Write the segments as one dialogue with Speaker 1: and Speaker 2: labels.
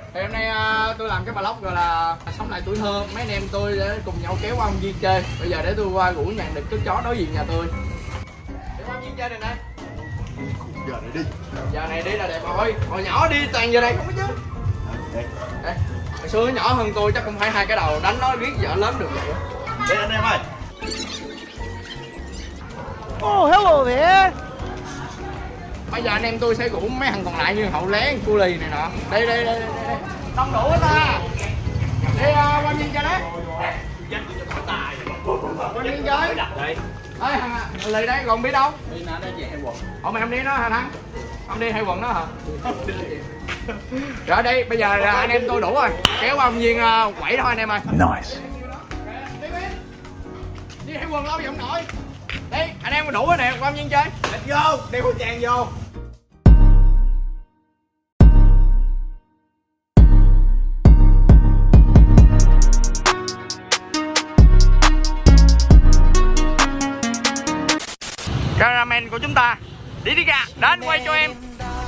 Speaker 1: Thì hôm nay tôi làm cái vlog gọi là sống lại tuổi thơ. Mấy anh em tôi để cùng nhau kéo qua công viên chơi. Bây giờ để tôi qua rủ nhàn được chú chó đối diện nhà tôi. Để qua công viên chơi này nè.
Speaker 2: Giờ này đi.
Speaker 1: Giờ này đi là đẹp rồi. Hồi nhỏ đi toàn giờ này không có chứ. Đây. Hồi xưa nhỏ hơn tôi chắc cũng phải 2 cái đầu đánh nó riết giờ lớn được vậy.
Speaker 2: Đây anh em ơi.
Speaker 3: Oh, hello there.
Speaker 1: Bây giờ anh em tôi sẽ rủ mấy thằng còn lại như Hậu Lé, Cu Lì này nọ. Đây. Đông đủ hết ta. Đi qua viên chơi đấy. Qua viên chơi. Ê thằng Lì đây còn biết đâu?
Speaker 3: Đi nó về hay quần.
Speaker 1: Ủa mày không đi nó hả Thắng? Không đi hay quần đó hả? Rồi đi, bây giờ là anh em tôi đủ rồi. Kéo qua công viên quẩy thôi anh em ơi.
Speaker 2: Nice.
Speaker 1: Đi hay quần lâu vậy không nổi. Đi, anh em đủ rồi nè, qua công viên chơi.
Speaker 2: Let's go, đeo khẩu trang vô.
Speaker 1: Cameraman của chúng ta đi ra đến quay cho em.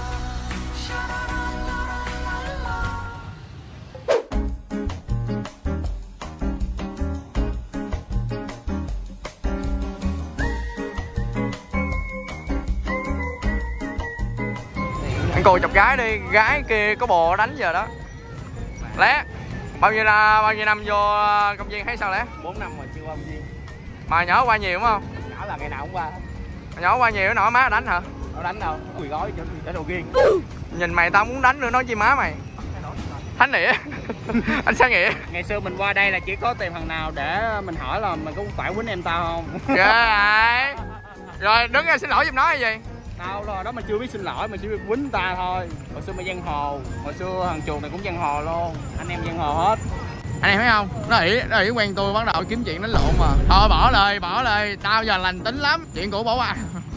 Speaker 1: Anh cô chọc gái đi, gái kia có bồ đánh giờ đó. Lé, bao nhiêu năm vô công viên thấy sao Lé?
Speaker 3: 4 năm rồi chưa qua công viên.
Speaker 1: Mà nhỏ qua nhiều đúng không?
Speaker 3: Nhỏ là ngày nào cũng qua.
Speaker 1: Nhỏ qua nhiều nổi má đánh hả?
Speaker 3: Đâu đánh đâu, quỳ gói cho đồ riêng.
Speaker 1: Nhìn mày tao muốn đánh nữa nói chi má mày. Thánh Nghĩa. Anh Sáng Nghĩa.
Speaker 3: Ngày xưa mình qua đây là chỉ có tìm thằng nào để mình hỏi là mình có phải quýnh em tao không?
Speaker 1: Rồi. Rồi đứng ra xin lỗi giùm nó hay gì?
Speaker 3: Tao rồi đó mà chưa biết xin lỗi, mà chỉ biết quýnh ta thôi. Hồi xưa mày giang hồ, hồi xưa thằng chuột này cũng giang hồ luôn. Anh em giang hồ hết.
Speaker 1: Anh em thấy không? Nó ỷ quen tôi bắt đầu kiếm chuyện đánh lộn mà. Thôi bỏ lời, tao giờ lành tính lắm. Chuyện cũ bỏ qua.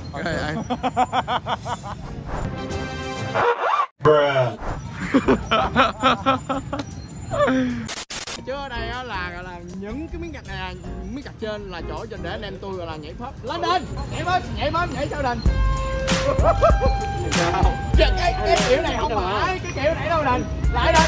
Speaker 1: Chứ ở đây á là gọi là những cái miếng gạch này, miếng gạch trên là chỗ trên để anh em tôi gọi là nhảy phớp. Lên đền, nhảy sao đền. Cái kiểu này không phải, cái kiểu này đâu đền. Lại đền.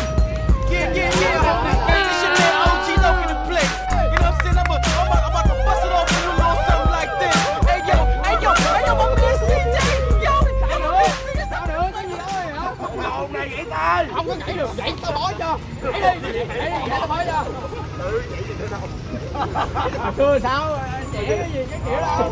Speaker 1: Không có nhảy được, vậy tao bỏ cho. Nhảy đi, tao bỏ cho. Hồi xưa sao chị cái gì cái kiểu đâu.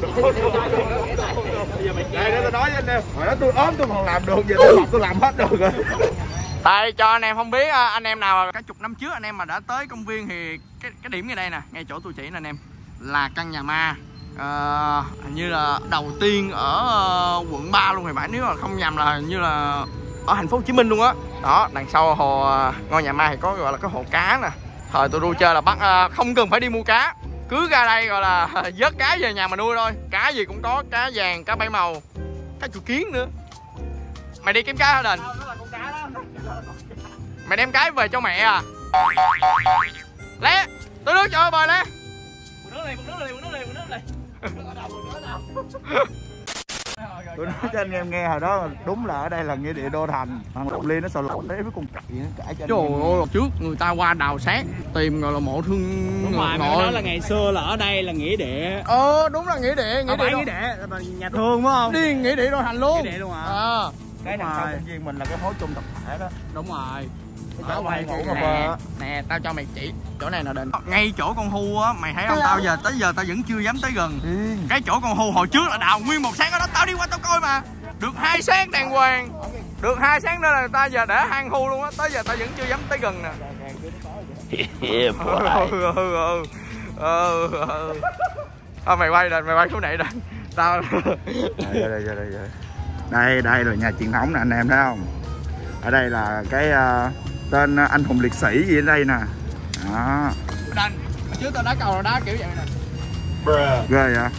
Speaker 2: Đây để tôi nói với anh em. Hồi đó tôi ốm tôi còn làm được, giờ tôi mập tôi làm hết được rồi.
Speaker 1: Đây cho anh em không biết, anh em nào cả chục năm trước anh em mà đã tới công viên thì cái điểm ngay đây nè, ngay chỗ tôi chỉ nè anh em, là căn nhà ma. Hình như là đầu tiên ở quận 3 luôn thì phải, nếu mà không nhầm là hình như là ở thành phố Hồ Chí Minh luôn á. Đó, đằng sau hồ ngôi nhà ma thì có gọi là cái hồ cá nè. Thời tôi đu chơi là bắt không cần phải đi mua cá, cứ ra đây gọi là vớt cá về nhà mà nuôi thôi. Cá gì cũng có, cá vàng, cá bảy màu, cá chuột kiến nữa. Mày đi kiếm cá hả Đình? Mày đem cái về cho mẹ à? Lé, tôi nước cho bơi Lé.
Speaker 3: Một nước này.
Speaker 2: Tôi nói cho anh em nghe hồi đó đúng là ở đây là nghĩa địa đô thành. Thằng Lộc Liên nó sợ lộn đấy với con cậy nó cãi cho.
Speaker 1: Trời ơi, trước người ta qua đào xác tìm gọi là mộ thương.
Speaker 3: Đúng rồi, mà nói là ngày xưa là ở đây là nghĩa địa.
Speaker 1: Đúng là nghĩa địa,
Speaker 3: nghĩa địa nhà thương đúng không?
Speaker 1: Đi nghĩa địa đô thành luôn.
Speaker 3: Nghĩa địa luôn hả?
Speaker 2: Cái đằng sau công viên mình là cái hố chung tập thể đó.
Speaker 3: Đúng rồi.
Speaker 2: Chỗ mày ngủ cà
Speaker 1: phê nè, tao cho mày chỉ chỗ này là định ngay chỗ con hu á, mày thấy không? Tao tới giờ tao vẫn chưa dám tới gần. Cái chỗ con hu hồi trước là đào nguyên một sáng ở đó, tao đi qua tao coi mà được 2 sáng đàng hoàng, được 2 sáng đó là tao giờ để hang hu luôn á, tới giờ tao vẫn chưa dám tới gần nè. Thôi mày quay xuống này đây tao.
Speaker 2: Đây là nhà truyền thống nè anh em thấy không? Ở đây là cái tên anh hùng liệt sĩ gì ở đây nè. Đó.
Speaker 1: Đành, hồi trước tao đá cầu là đá kiểu vậy nè.
Speaker 2: Ghê vậy?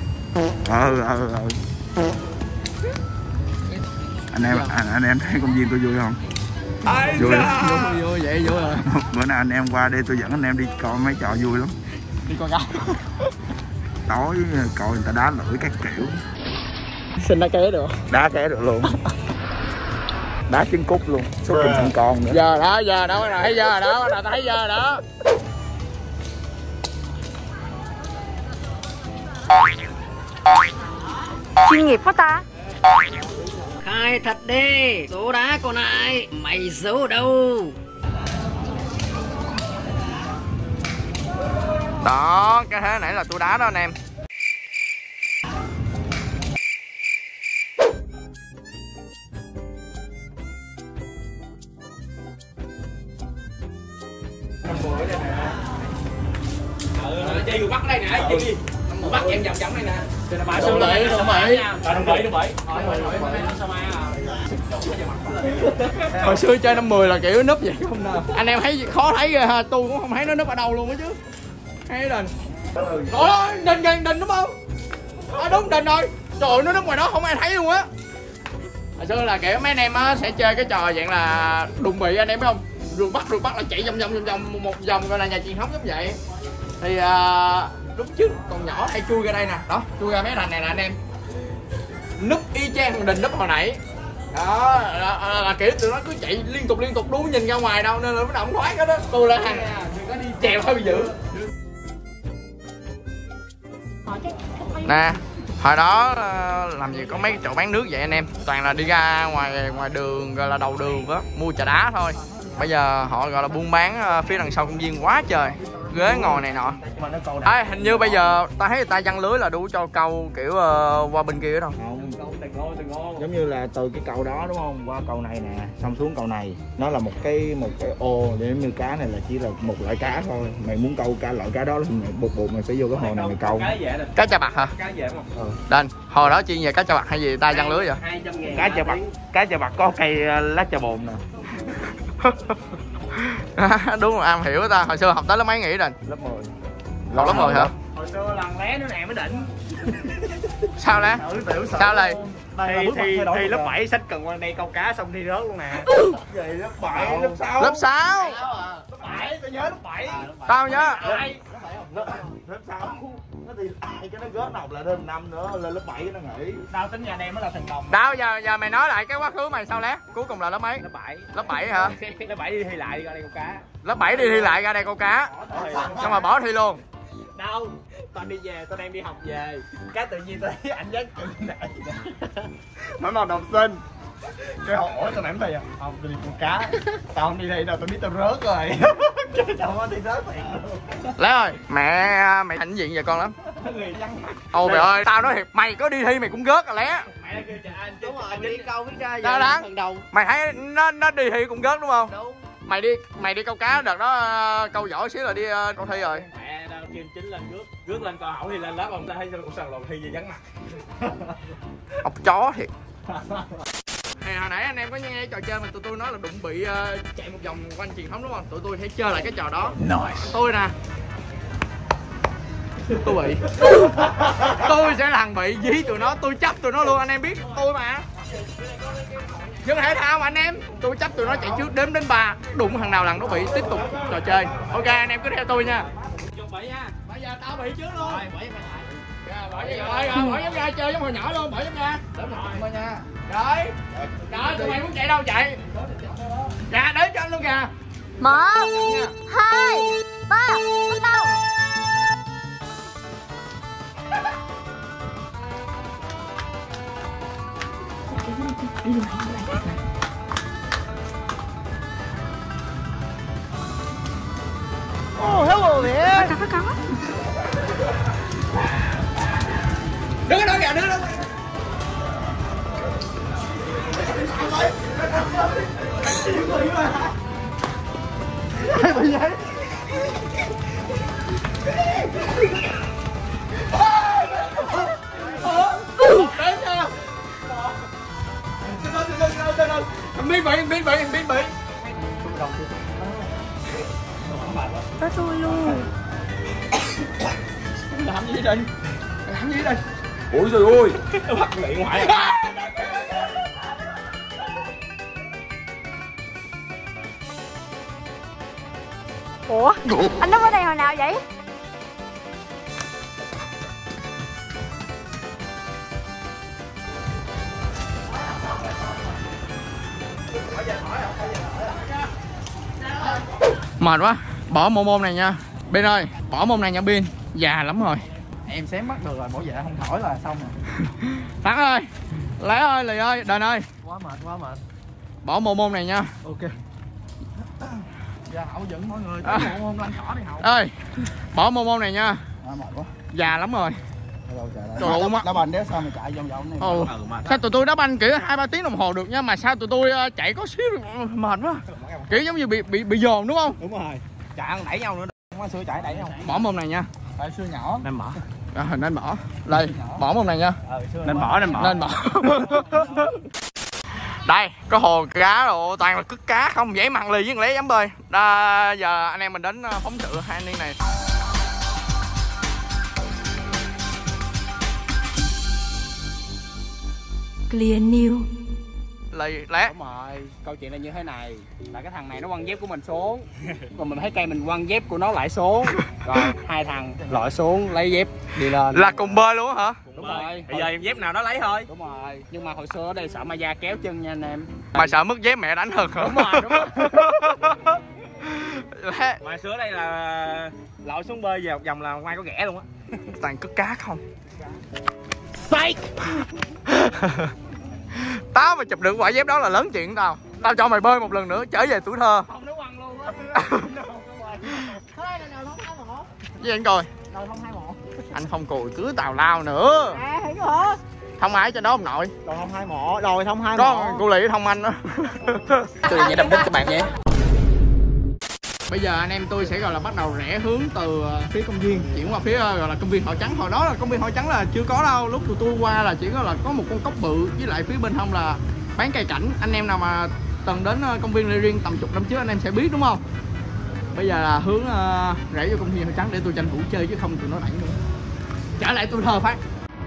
Speaker 2: Anh em thấy công viên tôi vui không? Vui
Speaker 1: vậy vui rồi.
Speaker 2: Bữa nào anh em qua đây tôi dẫn anh em đi coi mấy trò vui lắm.
Speaker 1: Đi coi gái.
Speaker 2: Tối coi người ta đá lưỡi các kiểu.
Speaker 1: Xin đá ké được.
Speaker 2: Đá ké được luôn. đá trứng cút luôn, số cùng sinh con nữa.
Speaker 1: Giờ đó thấy giờ đó, là thấy giờ đó.
Speaker 4: Chuyên nghiệp quá ta.
Speaker 5: Khai thật đi, số đá còn lại mày giấu đâu?
Speaker 1: Đó, cái thế nãy là tôi đá đó anh em.
Speaker 3: Chơi vừa bắt đây nè, chơi bắt em vòng vòng đây nè.
Speaker 1: Đồng Bị. Hồi xưa chơi 50 là kiểu núp vậy không nào. Anh em thấy khó thấy ghê ha, tôi cũng không thấy nó núp ở đâu luôn á chứ. Thấy Đình. Ôi, Đình đúng không? Đúng Đình rồi. Trời ơi, nó núp ngoài đó không ai thấy luôn á. Hồi xưa là kiểu mấy anh em á sẽ chơi cái trò dạng là đụng bị anh em biết không? Rồi bắt là chạy vòng một vòng gọi là nhà truyền thống giống vậy. Thì lúc trước còn nhỏ hay chui ra đây nè, đó chui ra mấy thành này nè anh em, núp y chang thằng Đình núp hồi nãy đó, là kiểu tụi nó cứ chạy liên tục đu nhìn ra ngoài đâu nên là nó động thoát hết đó. Tôi là thằng có đi chèo hơi bị dữ nè. Hồi đó làm gì có mấy chỗ bán nước vậy anh em, toàn là đi ra ngoài đường gọi là đầu đường đó mua trà đá thôi. Bây giờ họ gọi là buôn bán phía đằng sau công viên quá trời, ghế ngồi này nọ. Hình như bây giờ ta thấy người ta giăng lưới là đủ cho câu kiểu qua bên kia đó không?
Speaker 2: Giống như là từ cái cầu đó đúng không, qua cầu này nè, xong xuống cầu này, nó là một cái ô để như cá này là chỉ là một loại cá thôi. Mày muốn câu loại cá đó thì buộc mày sẽ vô cái hồ này mày câu.
Speaker 1: Cá chà bạc hả? Đền, hồi đó chuyên về cá chà bạc hay gì ta giăng lưới vậy?
Speaker 2: Cá chà bạc có cây lá chà bồn nè.
Speaker 1: Đúng rồi, am hiểu ta. Hồi xưa học tới lớp mấy nghỉ Đình?
Speaker 2: Lớp 10.
Speaker 1: Học lớp 10 hả?
Speaker 3: Hồi xưa lần lé nữa nè mới đỉnh.
Speaker 1: Sao lé? Sao đây?
Speaker 3: Thì lớp 7 sách cần qua đây câu cá xong thi rớt luôn nè.
Speaker 2: Vậy lớp 7, lớp 6.
Speaker 1: Lớp 6.
Speaker 3: Lớp 7, tôi nhớ lớp 7.
Speaker 1: Tao nhớ.
Speaker 2: Lớp 6. Nó thì cái nó gớt học lại thêm năm nữa, lên lớp 7 nó nghỉ.
Speaker 3: Đau tính nhà anh em mới là thành đồng.
Speaker 1: Đâu giờ mày nói lại cái quá khứ mày sao lé? Cuối cùng là lớp mấy?
Speaker 3: Lớp 7.
Speaker 1: Lớp 7 hả?
Speaker 3: Lớp 7 đi thi lại đi ra đây câu cá.
Speaker 1: Lớp 7 đi thi lại ra đây câu cá. Xong rồi bỏ thi luôn.
Speaker 3: Đâu, tao đi về, tao đang đi học về. Cái tự nhiên tao thấy anh dắt cưng này. Nói màu đồng sinh. Cái hỏi tao nãy thầy à? Không, tôi đi câu cá. Tao không đi thi đâu, tao biết tao rớt rồi. Cái tao không đi rớt thiệt luôn.
Speaker 1: Lấy ơi, mày hãnh diện về con lắm. Ôi trời ơi, tao nói thiệt, mày có đi thi mày cũng rớt rồi lé.
Speaker 3: Mày kêu trời anh, đúng rồi, đi câu biết ra
Speaker 1: Đó đó. Mày thấy nó đi thi cũng rớt đúng không?
Speaker 3: Đúng.
Speaker 1: Mày đi câu cá đợt đó câu giỏi xíu là đi câu thi rồi.
Speaker 3: Mẹ tao kêu chính lên rước lên câu hỏi thì lên lớp ông ta thấy trong sàn lồng thi gì vắng mặt.
Speaker 1: Ốc chó thiệt. Thì hồi nãy anh em có nghe trò chơi mà tụi tôi nói là đụng bị chạy một vòng quanh truyền thống đúng không? Tụi tôi sẽ chơi lại cái trò đó. Tôi nè, tôi bị tôi sẽ là thằng bị dí tụi nó, tôi chấp tụi nó luôn, anh em biết tôi mà. Nhưng thể thao mà anh em, tôi chấp tụi nó chạy trước đếm đến 3, đụng thằng nào lần nó bị tiếp tục trò chơi. Ok anh em cứ theo tôi nha. Bây giờ tao bị trước luôn. Bỏ giống ra chơi giống hồi nhỏ luôn, bỏ giống ra. Đúng rồi nha. Rồi tụi mày muốn chạy đâu chạy. Dạ đến cho anh luôn kìa.
Speaker 4: 1, 2, 3, bắt đầu.
Speaker 3: Oh, hello there.
Speaker 4: Có.
Speaker 1: Đứng ở đó kìa, đứng ở đó. Biến bị.
Speaker 4: Tới tôi luôn.
Speaker 1: Làm gì Đình?
Speaker 2: Ôi trời ơi.
Speaker 3: Nó bắt miệng ngoại.
Speaker 4: Ủa? Anh núp ở đây hồi nào vậy?
Speaker 1: Mệt quá. Bỏ môn này nha. Bin ơi, bỏ môn này nha Bin. Già lắm rồi.
Speaker 2: Em xém mất được rồi, bảo vệ không thổi là xong rồi.
Speaker 1: Thắng ơi. Lẽ ơi, Lì ơi, Đền ơi.
Speaker 2: Quá mệt.
Speaker 1: Bỏ môn này nha.
Speaker 2: Ok. Giờ Hậu dẫn mọi người môn lăn cỏ đi Hậu.
Speaker 1: Ơi, bỏ môn này nha.
Speaker 2: Mệt quá.
Speaker 1: Già lắm rồi.
Speaker 2: Trời ơi, đá banh đéo sao mà chạy vòng này.
Speaker 1: Sao tụi tôi đá banh kiểu 2-3 tiếng đồng hồ được nha, mà sao tụi tôi chạy có xíu mệt quá. Kiểu giống như bị dồn đúng không?
Speaker 2: Đúng rồi. Chạy đẩy nhau nữa. Không có xưa chạy đẩy nhau.
Speaker 1: Bỏ môn này nha.
Speaker 2: Tại xưa nhỏ.
Speaker 3: Nên bỏ.
Speaker 1: Nên bỏ. Đây, bỏ môn này nha.
Speaker 3: Nên bỏ.
Speaker 1: Đây, có hồ cá rồi, toàn là cứt cá không, dễ mặn lì với lé dám bơi. Giờ anh em mình đến phóng sự hai anh niên này.
Speaker 4: Clear new.
Speaker 1: Lé.
Speaker 3: Đúng rồi, câu chuyện là như thế này. Là cái thằng này nó quăng dép của mình xuống, còn mình thấy cây mình quăng dép của nó lại xuống. Rồi hai thằng lội xuống lấy dép đi lên.
Speaker 1: Là cùng bơi luôn hả?
Speaker 3: Đúng rồi.
Speaker 5: Bây giờ em dép nào nó lấy thôi.
Speaker 3: Đúng rồi. Nhưng mà hồi xưa ở đây sợ ma da kéo chân nha anh em.
Speaker 1: Mà sợ mất dép mẹ đánh hơn hả?
Speaker 3: Đúng rồi.
Speaker 1: Lé.
Speaker 5: Mà xưa đây là lội xuống bơi về một vòng là ngoài có ghẻ luôn á.
Speaker 1: Toàn cứt cá không. Fake. Tao mà chụp được quả dép đó là lớn chuyện tao. Tao cho mày bơi một lần nữa trở về tuổi thơ.
Speaker 3: Không nó quăng luôn á.
Speaker 1: Với anh coi. Anh không cùi cứ tào lao nữa. Thông ai cho đó ông nội.
Speaker 2: Đồi thông 2 mộ, đồi thông 2 mộ.
Speaker 1: Có cô Lị thông anh đó.
Speaker 3: Tôi nhảy đâm đích các bạn nhé.
Speaker 1: Bây giờ anh em tôi sẽ gọi là bắt đầu rẽ hướng từ phía công viên chuyển qua phía gọi là công viên Hội Trắng. Hồi đó là công viên Hội Trắng là chưa có đâu, lúc tụi tôi qua là chỉ có một con cốc bự với lại phía bên hông là bán cây cảnh. Anh em nào mà từng đến công viên Lê Riêng tầm chục năm trước anh em sẽ biết đúng không? Bây giờ là hướng rẽ vô công viên Hội Trắng để tôi tranh thủ chơi chứ không tụi nó đẩy nữa. Trở lại tôi thơ phát.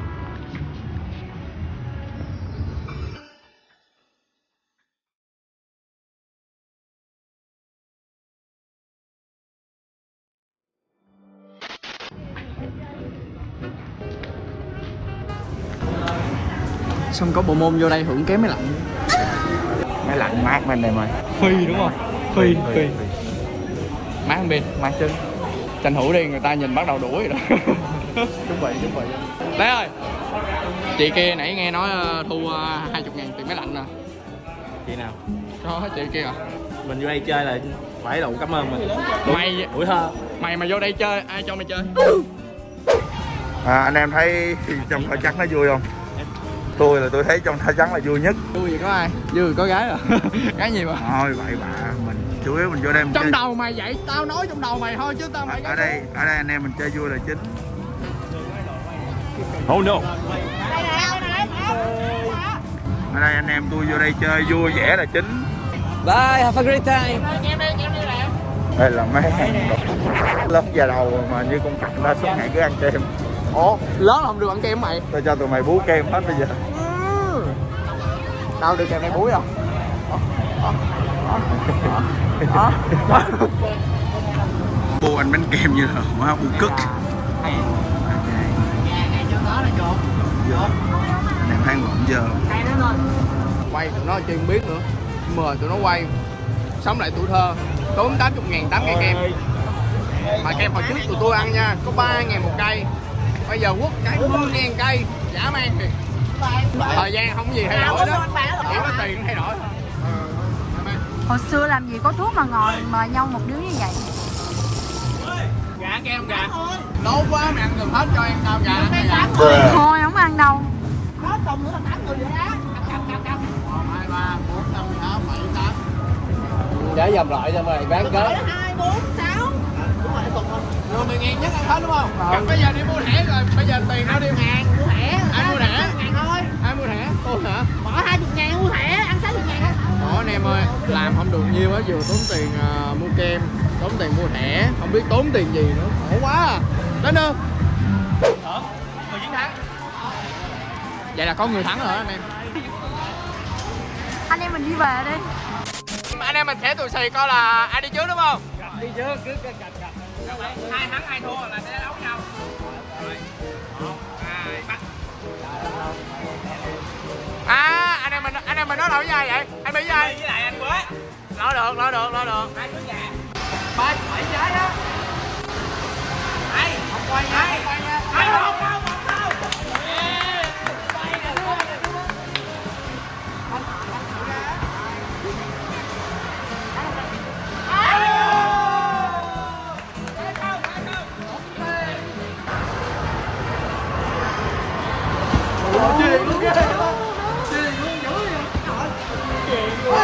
Speaker 1: Xong có bộ môn vô đây hưởng ké máy lạnh.
Speaker 2: Máy lạnh mát bên đây mày.
Speaker 1: Phi đúng không? Phi. Mát không Bin?
Speaker 2: Mát chứ.
Speaker 1: Tranh thủ đi, người ta nhìn bắt đầu đuổi rồi đó.
Speaker 2: Đúng vậy.
Speaker 1: Đấy ơi. Chị kia nãy nghe nói thu 20.000 tiền máy lạnh nè.
Speaker 5: Chị nào?
Speaker 1: Có chị kia à?
Speaker 5: Mình vô đây chơi là phải đủ cảm ơn mình.
Speaker 1: Mày
Speaker 5: Tuổi thơ.
Speaker 1: Mày mà vô đây chơi, ai cho mày chơi?
Speaker 2: Anh em thấy trong Hội Trắng nó vui không? Tôi thấy trong Hội Trắng là vui nhất.
Speaker 1: Vui gì có ai? Vui có gái à? Gái nhiều à?
Speaker 2: Thôi vậy bà, mình chủ yếu mình vô đây mình
Speaker 1: Trong
Speaker 2: chơi.
Speaker 1: đầu mày vậy, tao nói trong đầu mày thôi chứ tao mày
Speaker 2: ở đây anh em mình chơi vui là chính.
Speaker 5: Oh no.
Speaker 2: Ở đây anh em tôi vô đây chơi vui vẻ là chính.
Speaker 5: Bye, have a great time.
Speaker 2: Đây là mấy hàng lớp già đầu mà như con cặc ta suốt ngày cứ ăn kem.
Speaker 1: Ủa, lớn là không được ăn kem mày.
Speaker 2: Tôi cho tụi mày bú kem hết bây giờ.
Speaker 1: Đâu được kem này búi không?
Speaker 2: Bu anh bánh kem như là hóa bu cức. Anh em thấy ngọn giờ.
Speaker 1: Quay tụi nó chưa biết nữa. Mời tụi nó quay. Sống lại tuổi thơ. Tốn 80.000 8 cây kem. Mà kem hồi trước tụi tôi ăn nha, có 3.000 một cây. Bây giờ quất cái 10.000 cây, dã man thì. Thời gian không có gì thay đổi đó. Chỉ có tiền thay đổi thôi.
Speaker 4: Hồi xưa làm gì có thuốc mà ngồi mời nhau một đứa như vậy.
Speaker 1: Gà kem gà. Đố quá mày ăn được hết cho em tao gà ăn gà.
Speaker 4: Thôi không ăn đâu.
Speaker 1: Hết còn nữa là 8 người vậy đó. 1, 2, 3, 4, 5, 6, 7, 8.
Speaker 3: Để dòng lại cho mày bán kết.
Speaker 4: 2, 4, 6.
Speaker 1: Rồi 10.000 nhất ăn hết đúng không? Bây giờ đi mua thẻ rồi, bây giờ tiền đâu đi?
Speaker 4: Mua thẻ.
Speaker 1: Ai mua thẻ?
Speaker 4: 60.000 thôi.
Speaker 1: Ai mua thẻ? Tôi hả?
Speaker 4: Bỏ 20.000 mua thẻ, ăn 60.000 á.
Speaker 1: Đó anh em ơi, làm không được nhiêu á, vừa tốn tiền mua kem, tốn tiền mua thẻ, không biết tốn tiền gì nữa, khổ quá à. Đến không?
Speaker 5: Người chiến thắng.
Speaker 1: Vậy là có người thắng rồi anh em.
Speaker 4: Anh em mình đi về đi.
Speaker 1: Anh em mình sẽ tụi xì coi là ai đi trước đúng không?
Speaker 3: Đi trước cứ gặp.
Speaker 5: Ai thắng ai thua là sẽ đấu nhau. Rồi. 1, 2, bắt.
Speaker 1: Anh em mình nói lời với ai vậy? Anh bị với ai?
Speaker 5: Với lại anh Quế.
Speaker 1: Lo được.
Speaker 5: Hai đứa nhà.
Speaker 1: 37 trái á. Hay, không quay nha, không quay nha. Hay không, không, không, không. Quay nè, quay nè. Chuyền luôn kìa. Chuyền luôn dữ vậy. Chuyền luôn.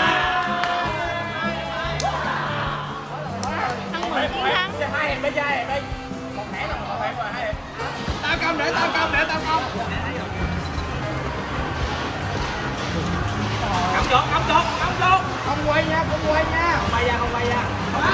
Speaker 1: Hai em bên trai em đi. Một thẻ là một thẻ rồi hai em. Tao cầm để tao cầm. Cắm chốt. Không quay nha. Không quay ra. Không quay ra.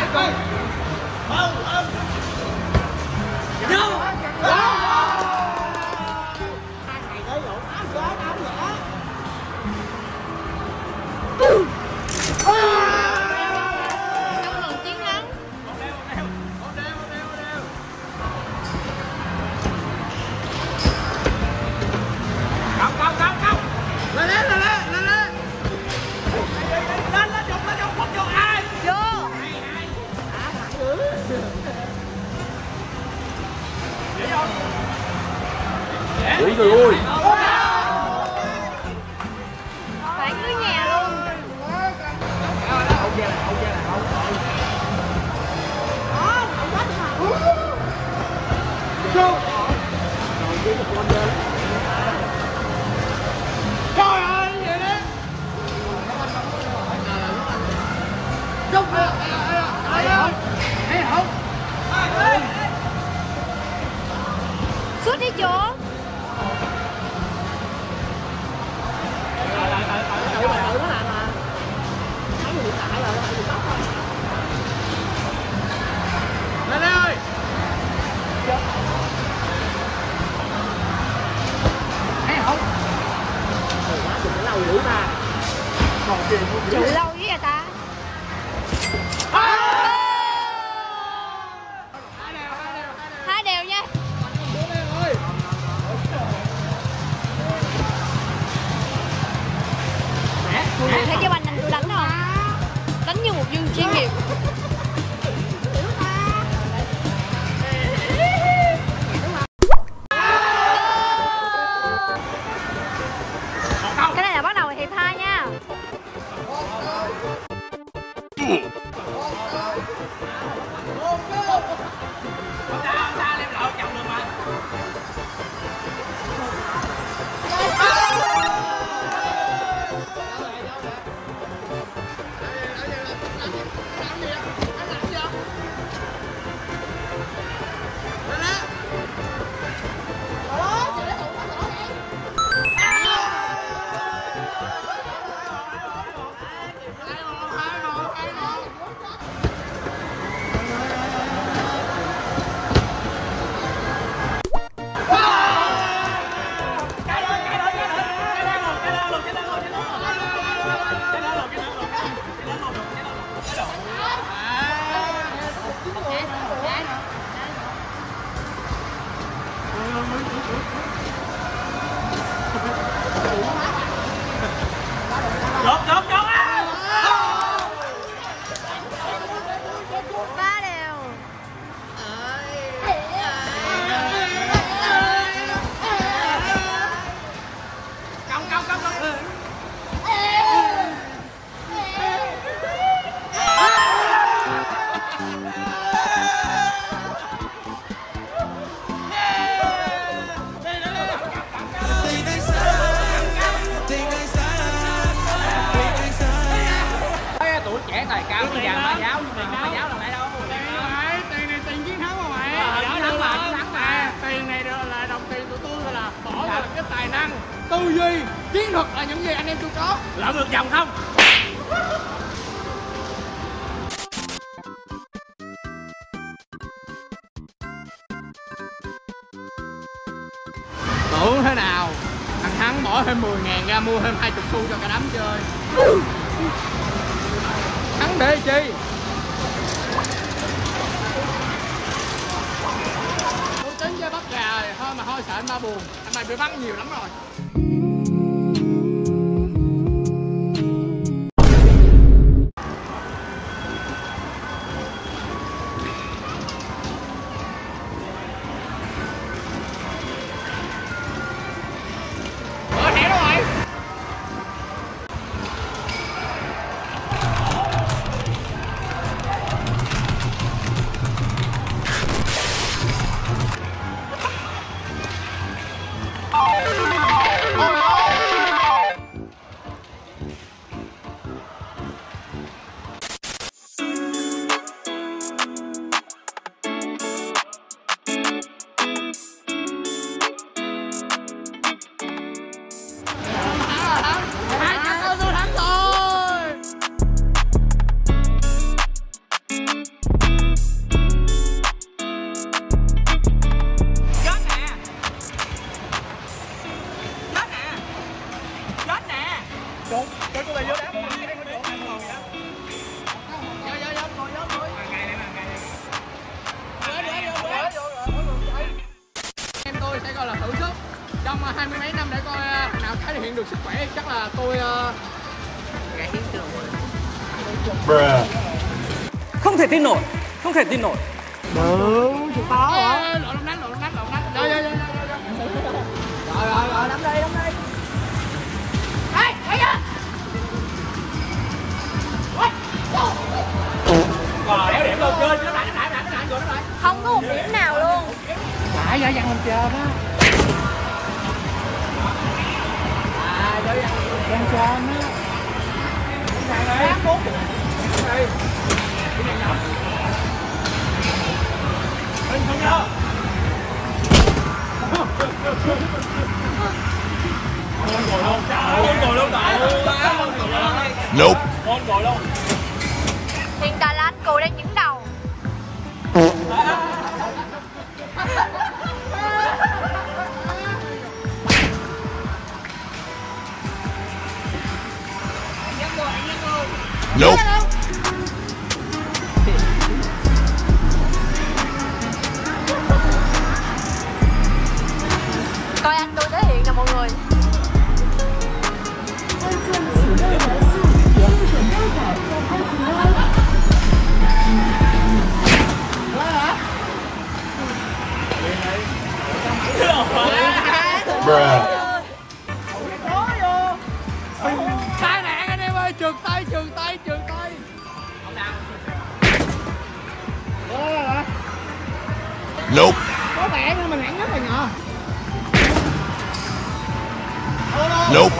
Speaker 2: Ủa trời ơi.
Speaker 4: Phải cứ nhà luôn.
Speaker 1: Trời ơi, vậy đấy. Chúc đi. Thấy không?
Speaker 4: Suốt đi chỗ.
Speaker 1: Lên đây ơi. Thấy không?
Speaker 4: Chịu lâu với vậy ta. Hai đều nha. Thấy cái banh anh tôi đánh không? Đánh như một dương chuyên nghiệp. Cái này là bắt đầu hiệp 2 nha.
Speaker 1: Ta lên lộn chồng được mà. Chốt á.
Speaker 4: 3 đều.
Speaker 1: Cong. Tuổi trẻ tài cao bây giờ ma giáo nhưng mà ma giáo lần này đâu. Tiền này tiền chiến thắng mà mày. Chiến thắng mà. Tiền này là đồng tiền tụi tôi là bỏ vào cái tài năng, tư duy, chiến thuật là những gì anh em tôi có. Lỡ ngược dòng không? Tưởng thế nào? Thằng Thắng bỏ thêm 10.000 ra mua thêm 20 xu cho cả đám chơi. Thắng để chi? Tôi tính với bắt gà rồi, thôi mà thôi sợ anh ba buồn. Anh mày bị bắn nhiều lắm rồi. 20 mấy năm để coi nào cải thiện được sức khỏe. Chắc là tôi gãy trường rồi.
Speaker 5: Không thể tin nổi, không thể tin nổi.
Speaker 3: Được, chịu to hả?
Speaker 1: Lộ lông nách. Rồi, đấm đi. Ê, thấy chưa?
Speaker 3: Đéo điểm luôn, chơi, nó lại.
Speaker 4: Không có một điểm nào luôn.
Speaker 3: Lại ra dằn mình chờ đó. Dằn chờ nó. Dằn 4.
Speaker 1: Nope.
Speaker 4: Hiện tại là anh Cù đang dẫn đầu.
Speaker 1: Nope.
Speaker 4: Coi anh tôi thể hiện nè mọi người.
Speaker 1: Tai nạn anh em ơi, trượt tay. Nope.
Speaker 3: Có vẻ nhưng mà nặng rất là nhỏ.
Speaker 1: Nope.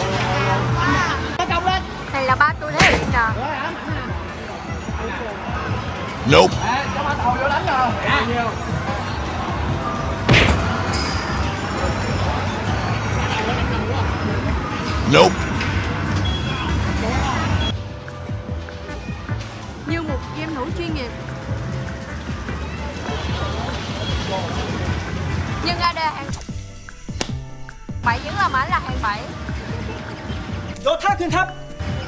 Speaker 4: Này là ba tôi thể hiện nè.
Speaker 1: Nope.
Speaker 3: Cho ba tàu vô đánh rồi. Nhiều.
Speaker 1: Nope.
Speaker 4: Như một game thủ chuyên nghiệp. Nhưng AD hàng 7 vẫn là mãi là hàng 7.
Speaker 5: Đốt thác thiên tháp.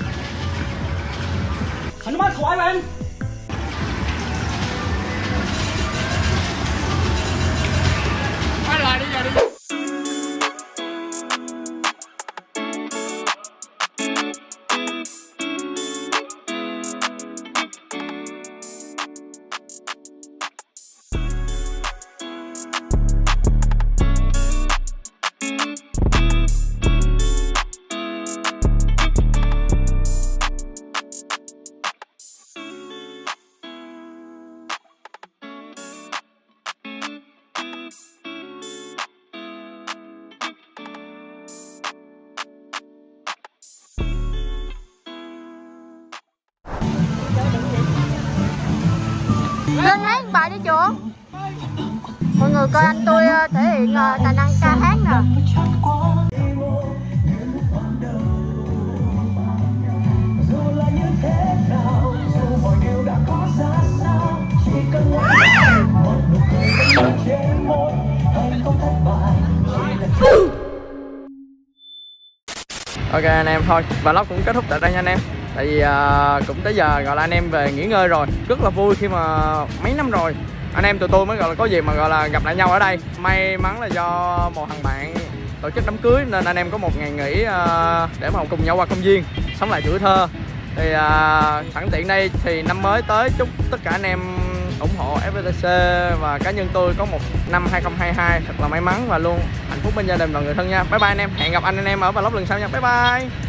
Speaker 5: Hắn mắt khỏi bạn.
Speaker 1: Quay lại đi giờ đi.
Speaker 4: Lên hát một bài đi chuộng. Mọi người coi anh tôi thể hiện tài năng ca hát nè.
Speaker 1: Ok anh em, thôi vlog cũng kết thúc tại đây nha anh em. Tại vì cũng tới giờ gọi là anh em về nghỉ ngơi rồi. Rất là vui khi mà mấy năm rồi anh em tụi tôi mới gọi là có dịp mà gọi là gặp lại nhau ở đây. May mắn là do một thằng bạn tổ chức đám cưới nên anh em có một ngày nghỉ để mà cùng nhau qua công viên sống lại tuổi thơ. Thì sẵn tiện đây thì năm mới tới, chúc tất cả anh em ủng hộ FPTC và cá nhân tôi có một năm 2022 thật là may mắn và luôn hạnh phúc bên gia đình và người thân nha. Bye bye anh em, hẹn gặp anh em ở vlog lần sau nha. Bye bye.